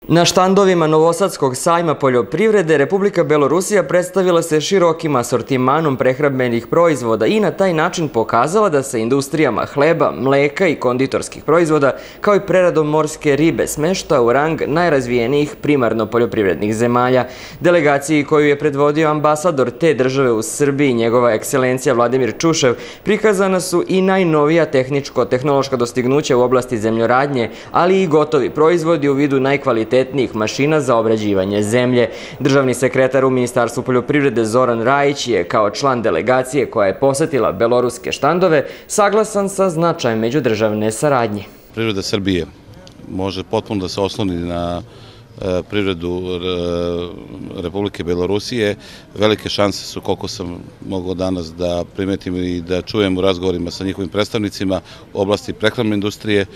Na štandovima Novosadskog sajma poljoprivrede Republika Belorusija predstavila se širokim asortimanom prehrambenih proizvoda i na taj način pokazala da se industrijama hleba, mleka i konditorskih proizvoda, kao i preradom morske ribe, smešta u rang najrazvijenijih primarno poljoprivrednih zemalja. Delegaciji koju je predvodio ambasador te države u Srbiji, njegova ekscelencija Vladimir Čušev, prikazana su i najnovija tehničko-tehnološka dostignuća u oblasti zemljoradnje, ali i gotovi proizvodi u vidu najkvalitetnijih mašina za obrađivanje zemlje. Državni sekretar u Ministarstvu poljoprivrede Zoran Rajić je kao član delegacije koja je posetila beloruske štandove saglasan sa značajem međudržavne saradnje. Privreda Srbije može potpuno da se osloni na privredu Republike Belorusije. Velike šanse su, koliko sam mogao danas da primetim i da čujem u razgovorima sa njihovim predstavnicima u oblasti prehrambene industrije,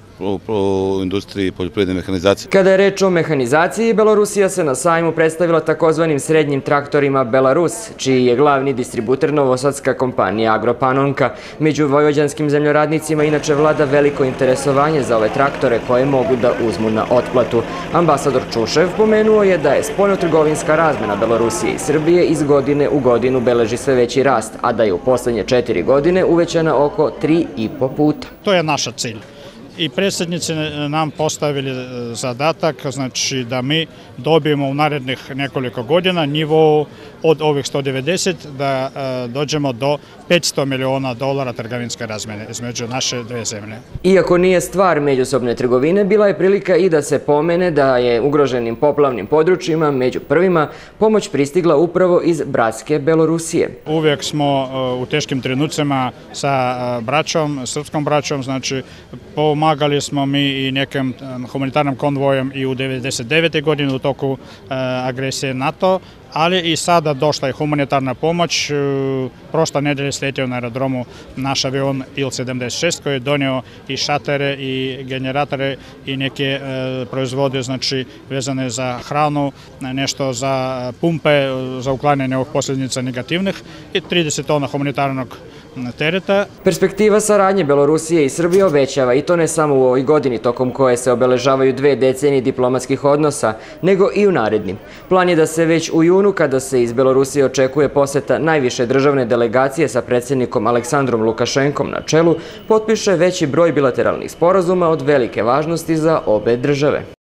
u industriji poljoprivredne mehanizacije. Kada je reč o mehanizaciji, Belorusija se na sajmu predstavila takozvanim srednjim traktorima Belarus, čiji je glavni distributer novosadska kompanija Agropanonka. Među vojvođanskim zemljoradnicima inače vlada veliko interesovanje za ove traktore koje mogu da uzmu na otplatu. Ambasador Čušev pomenuo je da je spoljnotrgovinska razmena Belorusije i Srbije iz godine u godinu beleži sve veći rast, a da je u poslednje 4 godine uvećana oko 3,5 puta. To je naša cilj. I predsjednici nam postavili zadatak, znači da mi dobijemo u narednih nekoliko godina nivo od ovih 190 da dođemo do $500 miliona trgovinske razmene između naše dve zemlje. Iako nije stvar međusobne trgovine, bila je prilika i da se pomene da je ugroženim poplavnim područjima među prvima pomoć pristigla upravo iz bratske Belorusije. Uvijek smo u teškim trenucima sa braćom, srpskom braćom, znači pomagali smo mi i nekim humanitarnim konvojem i u 1999. godini u toku agresije NATO, ali i sada došla je humanitarna pomoć. Prošla nedelja sletio na aerodromu naš avion Il-76 koji je donio i šatere i generatore i neke proizvode, znači vezane za hranu, nešto za pumpe, za uklanjanje ovih posljedica negativnih i 30 tona humanitarnog tereta. Perspektiva saradnje Belorusije i Srbije obećava, i to ne samo u ovoj godini tokom koje se obeležavaju 2 decenije diplomatskih odnosa, nego i u narednim. Plan je da se već u junu, kada se iz Belorusije očekuje poseta najviše državne delegacije sa predsjednikom Aleksandrom Lukašenkom na čelu, potpiše veći broj bilateralnih sporazuma od velike važnosti za obe države.